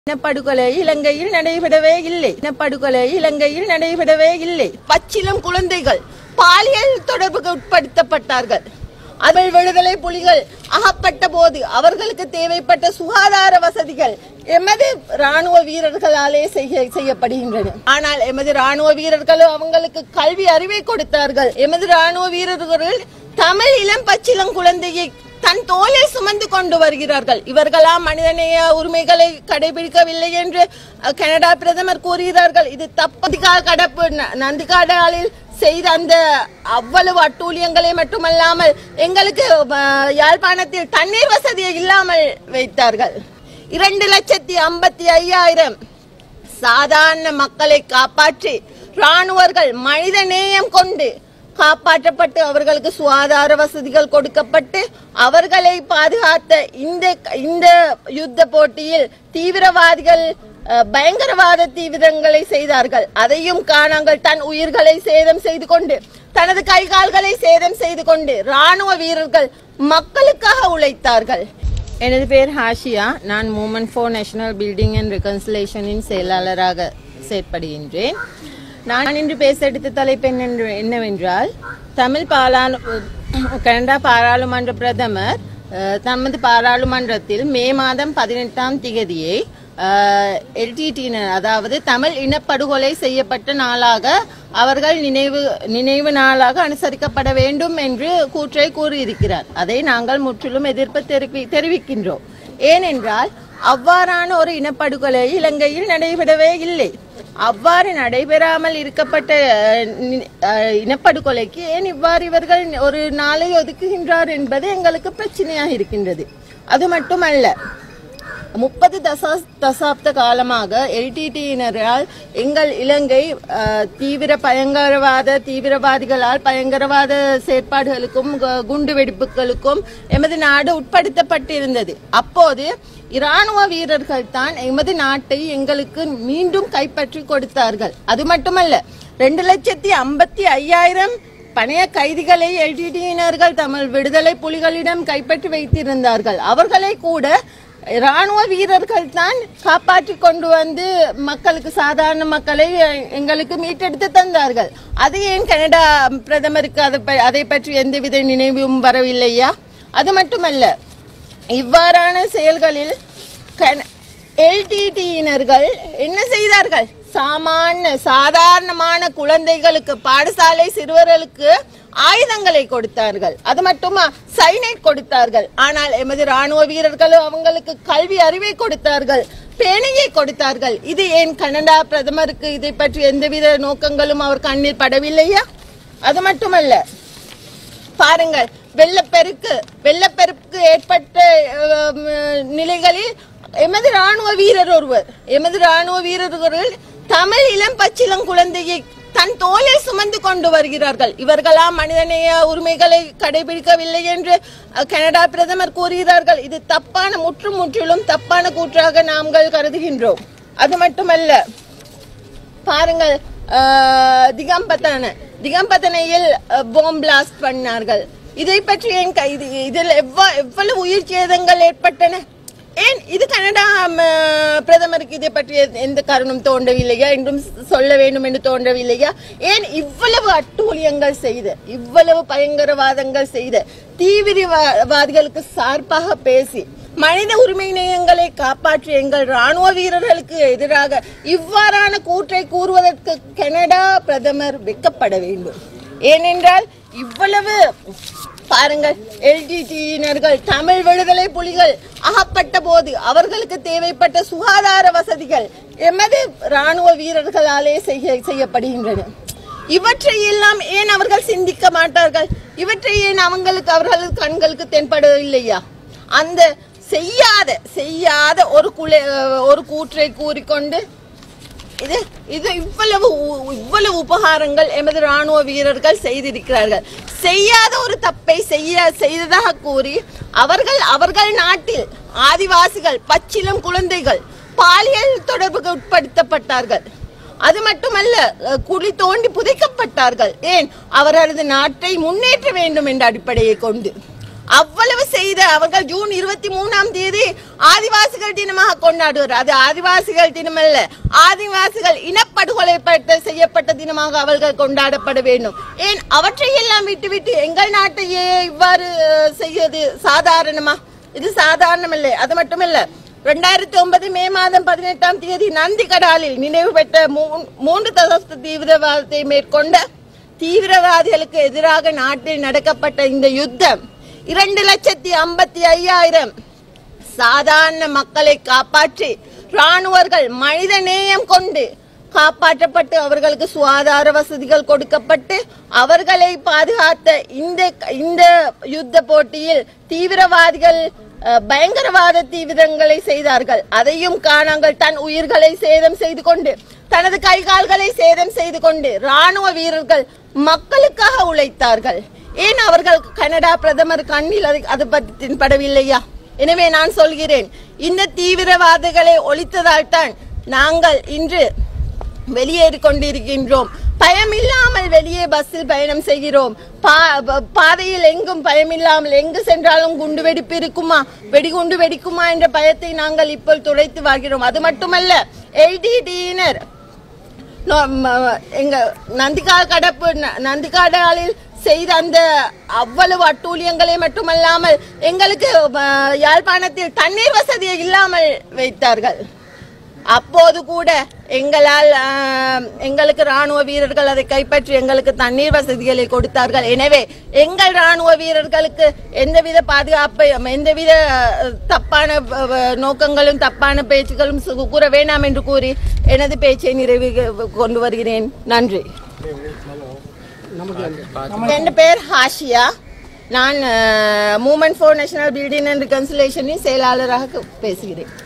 இனப்படுகொலை இலங்கையில் நடைபெறவே இல்லை. பச்சிளம் குழந்தைகள் பாலியல் தொடர்புக்கு உட்படுத்தப்பட்டார்கள். தமிழ் விடுதலை புலிகள் அகப்பட்ட போது அவர்களுக்கு தேவைப்பட்ட சுகாதார வசதிகள் எமது ராணுவ வீரர்களாலே செய்யப்படுகின்றன. ஆனால் எமது ராணுவ வீரர்களும் அவங்களுக்கு கல்வி அறிவை கொடுத்தார்கள். எமது ராணுவ வீரர்கள் தமிழ் இளம் பச்சிளம் குழந்தையை தன் தோளில் சுமந்து கொண்டு வருகிறார்கள். இவர்களாம் மனிதநேய உரிமைகளை கடைபிடிக்கவில்லை என்று கனடா பிரதமர் கூறுகிறார்கள். இது கடப்பு நந்திகாடாலில் செய்த அந்த அவ்வளவு அட்டூழியங்களை மட்டுமல்லாமல் எங்களுக்கு யாழ்ப்பாணத்தில் தண்ணீர் வசதியை இல்லாமல் வைத்தார்கள். 2,55,000 சாதாரண மக்களை காப்பாற்றி ராணுவர்கள் மனித நேயம் கொண்டு காப்பாற்றப்பட்டு அவர்களுக்கு சுகாதார வசதிகள் கொடுக்கப்பட்டு அவர்களை பாதுகாத்த இந்த யுத்த போட்டியில் தீவிரவாதிகள் பயங்கரவாத தீவிரங்களை செய்தார்கள். அதையும் காணாங்கள் தன் உயிர்களை சேதம் செய்து கொண்டு தனது கைகால்களை சேதம் செய்து கொண்டு ராணுவ வீரர்கள் மக்களுக்காக உழைத்தார்கள். எனது பெயர் ஹாஷியா. நான் movement for national building and ரெகன்சிலேஷனின் செயலாளராக செயற்படுகின்றேன். நான் இன்று பேச எடுத்த தலைப்பு என்னவென்றால் கனடா பாராளுமன்ற பிரதமர் தமது பாராளுமன்றத்தில் மே மாதம் 18ஆம் தேதியை எல்டிடியினர் அதாவது தமிழ் இனப்படுகொலை செய்யப்பட்ட நாளாக அவர்கள் நினைவு நாளாக அனுசரிக்கப்பட வேண்டும் என்று கூற்றை கூறியிருக்கிறார். அதை நாங்கள் முற்றிலும் எதிர்ப்பு தெரிவிக்கின்றோம். ஏனென்றால் அவ்வாறான ஒரு இனப்படுகொலை இலங்கையில் நடைபெறவே இல்லை. அவ்வாறு நடைபெறாமல் இருக்கப்பட்ட இனப்படுகொலைக்கு ஏன் இவ்வாறு இவர்கள் ஒரு நாளை ஒதுக்குகின்றார் என்பது எங்களுக்கு பிரச்சனையாக இருக்கின்றது. அது மட்டுமல்ல, 30 தசாப்த காலமாக எல்டிடியினரால் எங்கள் இலங்கை தீவிரவாதிகளால் பயங்கரவாத செயற்பாடுகளுக்கும் குண்டு வெடிப்புகளுக்கும் எமது நாடு உட்படுத்தப்பட்டிருந்தது. அப்போது இராணுவ வீரர்கள் தான் எமது நாட்டை எங்களுக்கு மீண்டும் கைப்பற்றி கொடுத்தார்கள். அது மட்டுமல்ல, 2,55,000 பணைய கைதிகளை எல்டிடியினர்கள் தமிழ் விடுதலை புலிகளிடம் கைப்பற்றி வைத்திருந்தார்கள். அவர்களை கூட ராணுவ வீரர்கள் தான் காப்பாற்றி கொண்டு வந்து மக்களுக்கு சாதாரண மக்களை எங்களுக்கு மீட்டெடுத்து தந்தார்கள். அது ஏன் கனடா பிரதமருக்கு அதை பற்றி எந்தவித நினைவும் வரவில்லையா? அது மட்டுமல்ல, இவ்வாறான செயல்களில் எல்டிடியினர்கள் என்ன செய்தார்கள்? சாதாரணமான குழந்தைகளுக்கு பாடசாலை சிறுவர்களுக்கு ஆயுதங்களை கொடுத்தார்கள். அது மட்டுமா சைனைட் கொடுத்தார்கள். ஆனால் எமது ராணுவ வீரர்களும் அவங்களுக்கு கல்வி அறிவை கொடுத்தார்கள், பேணியை கொடுத்தார்கள். இது ஏன் கனடா பிரதமருக்கு இதை பற்றி எந்தவித நோக்கங்களும் அவர் கண்ணில் படவில்லையா? அது மட்டுமல்ல, பாருங்கள், வெள்ளப்பெருக்கு ஏற்பட்ட நிலைகளில் எமது ராணுவ வீரர்கள் தமிழ் இளம் பச்சிளம் குழந்தையை தன் தோளில் சுமந்து கொண்டு வருகிறார்கள். இவர்களாம் மனிதநேய உரிமைகளை கடைபிடிக்கவில்லை என்று கனடா பிரதமர் கூறுகிறார்கள். இது முற்றிலும் தப்பான கூற்றாக நாங்கள் கருதுகின்றோம். அது மட்டுமல்ல, பாருங்கள், திகம்பத்தனையில் பாம் பிளாஸ்ட் பண்ணார்கள். இதை பற்றி இதில் எவ்வளவு உயிர் சேதங்கள் ஏற்பட்டன? ஏன் இது கனடா பிரதமருக்கு இதை பற்றி எந்த காரணம் தோன்றவில்லையா? என்றும் சொல்ல வேண்டும் என்று தோன்றவில்லையா? ஏன் இவ்வளவு அட்டூழியங்கள் செய்த, இவ்வளவு பயங்கரவாதங்கள் செய்த, தீவிரவாதிகளுக்கு சார்பாக பேசி மனித உரிமை நேயங்களை காப்பாற்றி எங்கள் ராணுவ வீரர்களுக்கு எதிராக இவ்வாறான கூற்றை கூறுவதற்கு கனடா பிரதமர் வெட்கப்பட வேண்டும். ஏனென்றால் இவ்வளவு பாருங்கள், எல்டிடியினர்கள் தமிழ் விடுதலை புலிகள் அகப்பட்ட போது அவர்களுக்கு தேவைப்பட்ட சுகாதார வசதிகள் எமது ராணுவ வீரர்களாலே செய்யப்படுகின்றன. இவற்றை எல்லாம் ஏன் அவர்கள் சிந்திக்க மாட்டார்கள்? இவற்றை ஏன் அவர்கள் கண்களுக்கு தென்படவில்லையா? அந்த செய்யாத ஒரு கூற்றை கூறிக்கொண்டு இது இவ்வளவு உபகாரங்கள் எமது ராணுவ வீரர்கள் செய்திருக்கிறார்கள். செய்யாத ஒரு தப்பை செய்ததாக கூறி அவர்கள் நாட்டில் ஆதிவாசிகள் பச்சிளம் குழந்தைகள் பாலியல் தொடர்புக்கு உட்படுத்தப்பட்டார்கள். அது மட்டுமல்ல, குழி தோண்டி புதைக்கப்பட்டார்கள். ஏன்? அவரது நாட்டை முன்னேற்ற வேண்டும் என்ற அடிப்படையை கொண்டு. அவ்வளவு செய்த அவர்கள் ஜூன் 23ஆம் தேதி ஆதிவாசிகள் தினமாக கொண்டாடுவார். அது ஆதிவாசிகள் தினம் அல்ல, ஆதிவாசிகள் இனப்படுகொலை செய்யப்பட்ட தினமாக அவர்கள் கொண்டாடப்பட வேண்டும். ஏன் அவற்றையெல்லாம் விட்டுவிட்டு எங்கள் நாட்டையே இவ்வாறு செய்வது சாதாரணமா? இது சாதாரணம் இல்லை. அது மட்டுமல்ல, 2009 மே மாதம் 18ஆம் தேதி நந்திகடாலில் நினைவு பெற்ற 3 தசஸ்த தீவிரவாதத்தை மேற்கொண்ட தீவிரவாதிகளுக்கு எதிராக நாட்டில் நடக்கப்பட்ட இந்த யுத்தம் 2,55,000 சாதாரண மக்களை காப்பாற்றி ராணுவர்கள் மனித நேயம் கொண்டு காப்பாற்றப்பட்டு அவர்களுக்கு சுகாதார வசதிகள் கொடுக்கப்பட்டு அவர்களை பாதுகாத்த இந்த யுத்த போட்டியில் தீவிரவாதிகள் பயங்கரவாத தீவிரங்களை செய்தார்கள். அதையும் காணாங்கள் தன் உயிர்களை சேதம் செய்து கொண்டு தனது கைகால்களை சேதம் செய்து கொண்டு ராணுவ வீரர்கள் மக்களுக்காக உழைத்தார்கள். ஏன் அவர்கள் கனடா பிரதமர் கண்ணில் அது பற்றி படவில்லையா? எனவே நான் சொல்கிறேன், இந்த தீவிரவாதிகளை ஒழித்ததால் தான் நாங்கள் இன்று வெளியேறி கொண்டிருக்கின்றோம். பயமில்லாமல் வெளியே பஸ்ஸில் பயணம் செய்கிறோம். பாதையில் எங்கும் பயமில்லாமல் எங்கு சென்றாலும் குண்டு வெடிப்பு இருக்குமா, வெடிகுண்டு வெடிக்குமா என்ற பயத்தை நாங்கள் இப்போ துடைத்து வாழ்கிறோம். அது மட்டுமல்ல, LTTயினர் எங்க நந்திகாடாலில் செய்த அந்த அவ்வளவு அட்டூழியங்களை மட்டுமல்லாமல் எங்களுக்கு யாழ்ப்பாணத்தில் தண்ணீர் வசதியை இல்லாமல் வைத்தார்கள். அப்போது கூட எங்களுக்கு ராணுவ வீரர்கள் அதை கைப்பற்றி எங்களுக்கு தண்ணீர் வசதிகளை கொடுத்தார்கள். எனவே எங்கள் ராணுவ வீரர்களுக்கு எந்தவித பாதுகாப்பையும் எந்தவித தப்பான நோக்கங்களும் தப்பான பேச்சுகளும் கூற வேண்டாம் என்று கூறி எனது பேச்சை நிறைவு கொண்டு வருகிறேன். நன்றி. என் பெயர் ஹாஷியா. நான் movement for national building and ரிகன்சிலேஷனின் செயலாளராக பேசுகிறேன்.